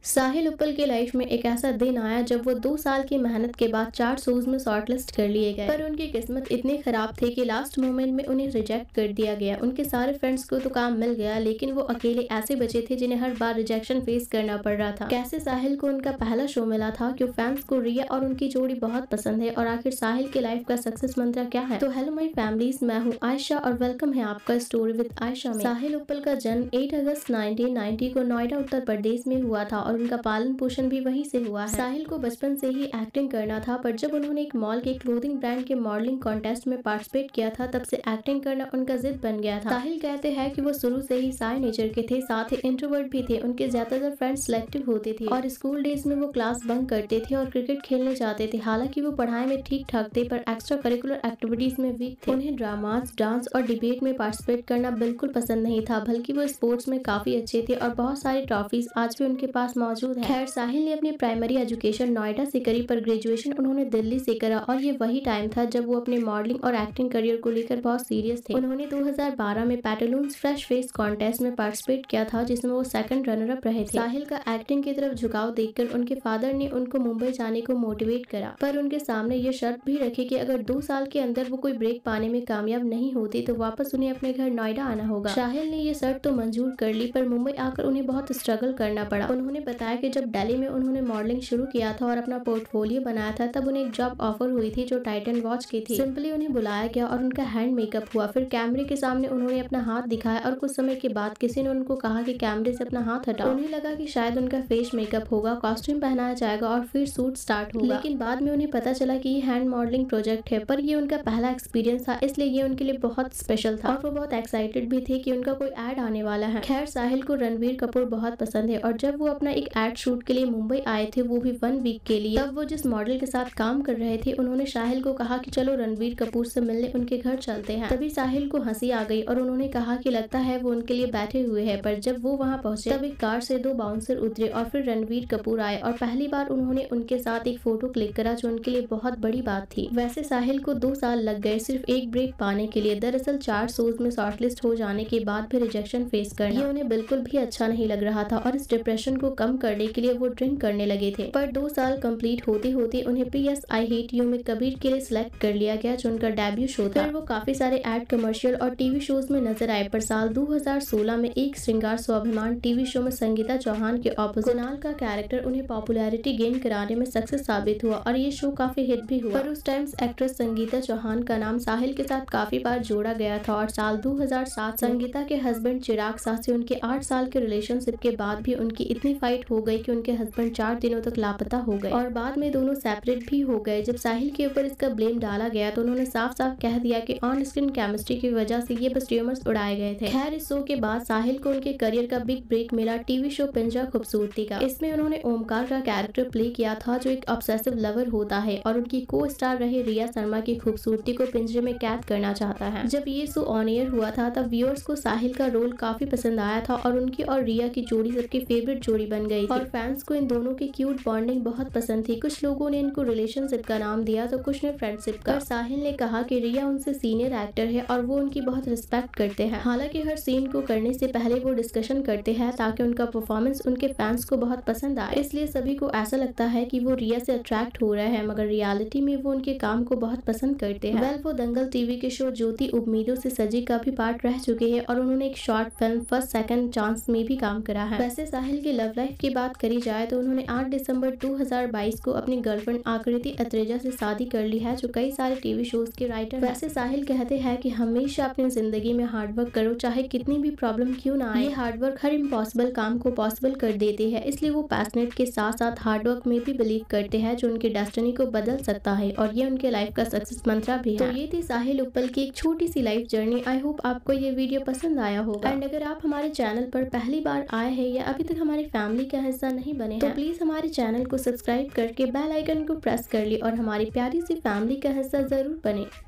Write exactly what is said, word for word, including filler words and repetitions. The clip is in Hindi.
साहिल उपल की लाइफ में एक ऐसा दिन आया जब वो दो साल की मेहनत के बाद चार शोज में शॉर्टलिस्ट कर लिए गए, पर उनकी किस्मत इतनी खराब थी कि लास्ट मोमेंट में उन्हें रिजेक्ट कर दिया गया। उनके सारे फ्रेंड्स को तो काम मिल गया, लेकिन वो अकेले ऐसे बचे थे जिन्हें हर बार रिजेक्शन फेस करना पड़ रहा था। कैसे साहिल को उनका पहला शो मिला था, क्यों फैंस को रिया और उनकी जोड़ी बहुत पसंद है, और आखिर साहिल की लाइफ का सक्सेस मंत्र क्या है। तो हेलो माय फैमिलीज, मैं हूँ आयशा और वेलकम है आपका स्टोरी विद आयशा में। साहिल उपल का जन्म आठ अगस्त नाइनटीन नाइंटी को नोएडा उत्तर प्रदेश में हुआ था और उनका पालन पोषण भी वहीं से हुआ है। साहिल को बचपन से ही एक्टिंग करना था, पर जब उन्होंने एक मॉल के क्लोथिंग ब्रांड के मॉडलिंग कॉन्टेस्ट में पार्टिसिपेट किया था, तब से एक्टिंग करना उनका जिद बन गया था। साहिल कहते हैं कि वो शुरू से ही साय नेचर के थे, साथ ही इंट्रोवर्ट भी थे। उनके ज्यादातर फ्रेंड्स सिलेक्टिव होते थे और स्कूल डेज में वो क्लास बंक करते थे और क्रिकेट खेलने जाते थे। हालांकि वो पढ़ाई में ठीक ठाक थे, पर एक्स्ट्रा करिकुलर एक्टिविटीज में वीक थे। उन्हें ड्रामास, डांस और डिबेट में पार्टिसिपेट करना बिल्कुल पसंद नहीं था, बल्कि वो स्पोर्ट्स में काफी अच्छे थे और बहुत सारी ट्रॉफीज आज भी उनके पास मौजूद है। खैर, साहिल ने अपनी प्राइमरी एजुकेशन नोएडा से करी, पर ग्रेजुएशन उन्होंने दिल्ली से करा, और ये वही टाइम था जब वो अपने मॉडलिंग और एक्टिंग करियर को लेकर बहुत सीरियस थे। उन्होंने दो हज़ार बारह में पैंटालून्स फ्रेश फेस कॉन्टेस्ट में पार्टिसिपेट किया था, जिसमें वो सेकंड रनर अप रहे थे। साहिल का एक्टिंग की तरफ झुकाव देखकर उनके फादर ने उनको मुंबई जाने को मोटिवेट करा, पर उनके सामने ये शर्त भी रखी कि अगर दो साल के अंदर वो कोई ब्रेक पाने में कामयाब नहीं होती तो वापस उन्हें अपने घर नोएडा आना होगा। साहिल ने ये शर्त तो मंजूर कर ली, पर मुंबई आकर उन्हें बहुत स्ट्रगल करना पड़ा। उन्होंने बताया कि जब दिल्ली में उन्होंने मॉडलिंग शुरू किया था और अपना पोर्टफोलियो बनाया था, तब उन्हें एक जॉब ऑफर हुई थी जो टाइटन वॉच की थी। सिंपली उन्हें बुलाया गया और उनका हैंड मेकअप हुआ। फिर कैमरे के सामने उन्होंने अपना हाथ दिखाया और कुछ समय के बाद किसी ने उनको कहा कि कैमरे से अपना हाथ हटाओ। उन्हें लगा कि शायद उनका फेस मेकअप होगा, कॉस्ट्यूम पहनाया जाएगा और फिर शूट स्टार्ट होगा। लेकिन बाद में उन्हें पता चला कि ये हैंड मॉडलिंग प्रोजेक्ट है, पर ये उनका पहला एक्सपीरियंस था, इसलिए ये उनके लिए बहुत स्पेशल था और वो बहुत एक्साइटेड भी थे कि उनका कोई एड आने वाला है। खैर, साहिल को रणबीर कपूर बहुत पसंद है और जब वो अपना एक एड शूट के लिए मुंबई आए थे, वो भी वन वीक के लिए, तब वो जिस मॉडल के साथ काम कर रहे थे, उन्होंने साहिल को कहा कि चलो रणबीर कपूर से मिलने उनके घर चलते हैं। तभी साहिल को हंसी आ गई और उन्होंने कहा कि लगता है वो उनके लिए बैठे हुए हैं। पर जब वो वहां पहुंचे, तब एक कार से दो बाउंसर उतरे और फिर रणबीर कपूर आए और पहली बार उन्होंने उनके साथ एक फोटो क्लिक करा, जो उनके लिए बहुत बड़ी बात थी। वैसे साहिल को दो साल लग गए सिर्फ एक ब्रेक पाने के लिए। दरअसल चार शोज में शॉर्टलिस्ट हो जाने के बाद भी रिजेक्शन फेस करना, ये उन्हें बिल्कुल भी अच्छा नहीं लग रहा था और इस डिप्रेशन को कम करने के लिए वो ड्रिंक करने लगे थे। पर दो साल कंप्लीट होते होते उन्हें P S I hate you में कबीर के लिए सिलेक्ट कर लिया गया, जो उनका डेब्यू शो था। फिर वो काफी सारे एड, कमर्शियल और टीवी शोज में नजर आए, पर साल दो हज़ार सोलह में एक श्रृंगार स्वाभिमान टीवी शो में संगीता चौहान के ऑपोजिट कुणाल का कैरेक्टर उन्हें पॉपुलैरिटी गेन कराने में सक्सेस साबित हुआ और ये शो काफी हिट भी हुआ। पर उस टाइम एक्ट्रेस संगीता चौहान का नाम साहिल के साथ काफी बार जोड़ा गया था और साल दो हज़ार सात संगीता के हस्बैंड चिराग साह से उनके आठ साल के रिलेशनशिप के बाद भी उनकी इतनी फाइट हो गई कि उनके हस्बैंड चार दिनों तक लापता हो गए और बाद में दोनों सेपरेट भी हो गए। जब साहिल के ऊपर इसका ब्लेम डाला गया तो उन्होंने साफ साफ कह दिया कि ऑन स्क्रीन केमिस्ट्री की वजह से ये बस र्यूमर्स उड़ाए गए थे। खैर, इस शो के बाद साहिल को उनके करियर का बिग ब्रेक मिला टीवी शो पिंजरा खूबसूरती का। इसमें उन्होंने ओमकार का कैरेक्टर प्ले किया था, जो एक ऑब्सेसिव लवर होता है और उनकी को स्टार रहे रिया शर्मा की खूबसूरती को पिंजरे में कैद करना चाहता है। जब ये शो ऑन एयर हुआ था, तब व्यूअर्स को साहिल का रोल काफी पसंद आया था और उनकी और रिया की जोड़ी सबकी फेवरेट जोड़ी बन गई थी और फैंस को इन दोनों की क्यूट बॉन्डिंग बहुत पसंद थी। कुछ लोगों ने इनको रिलेशनशिप का नाम दिया तो कुछ ने फ्रेंडशिप का। साहिल ने कहा कि रिया उनसे सीनियर एक्टर है और वो उनकी बहुत रिस्पेक्ट करते हैं। हालांकि हर सीन को करने से पहले वो डिस्कशन करते हैं ताकि उनका परफॉर्मेंस उनके फैंस को बहुत पसंद आए। इसलिए सभी को ऐसा लगता है कि वो रिया से अट्रैक्ट हो रहे हैं, मगर रियलिटी में वो उनके काम को बहुत पसंद करते हैं। वेल, वो दंगल टीवी के शो ज्योति उम्मीदों से सजी का भी पार्ट रह चुके हैं और उन्होंने एक short film first second chance में भी काम करा है। वैसे साहिल की लव लाइफ की बात करी जाए तो उन्होंने आठ दिसंबर दो हज़ार बाईस को अपनी गर्लफ्रेंड आकृति अत्रेजा से शादी कर ली है, जो कई सारे टीवी शोज के राइटर। वैसे साहिल कहते हैं कि हमेशा अपनी जिंदगी में हार्डवर्क करो, चाहे कितनी भी प्रॉब्लम क्यों ना आए। ये हार्डवर्क हर इम्पॉसिबल काम को पॉसिबल कर देते हैं, इसलिए वो पैशनेट के साथ साथ हार्डवर्क में भी बिलीव करते हैं, जो उनके डेस्टिनी को बदल सकता है और ये उनके लाइफ का सक्सेस मंत्र भी है। तो ये थी साहिल उपल की एक छोटी सी लाइफ जर्नी। आई होप आपको ये वीडियो पसंद आया होगा एंड अगर आप हमारे चैनल पर पहली बार आए हैं या अभी तक हमारी फैमिली का हिस्सा नहीं बने तो प्लीज हमारे चैनल को सब्सक्राइब करके बेल आइकन को प्रेस कर ली और हमारी प्यारी सी फैमिली का हिस्सा जरूर बने।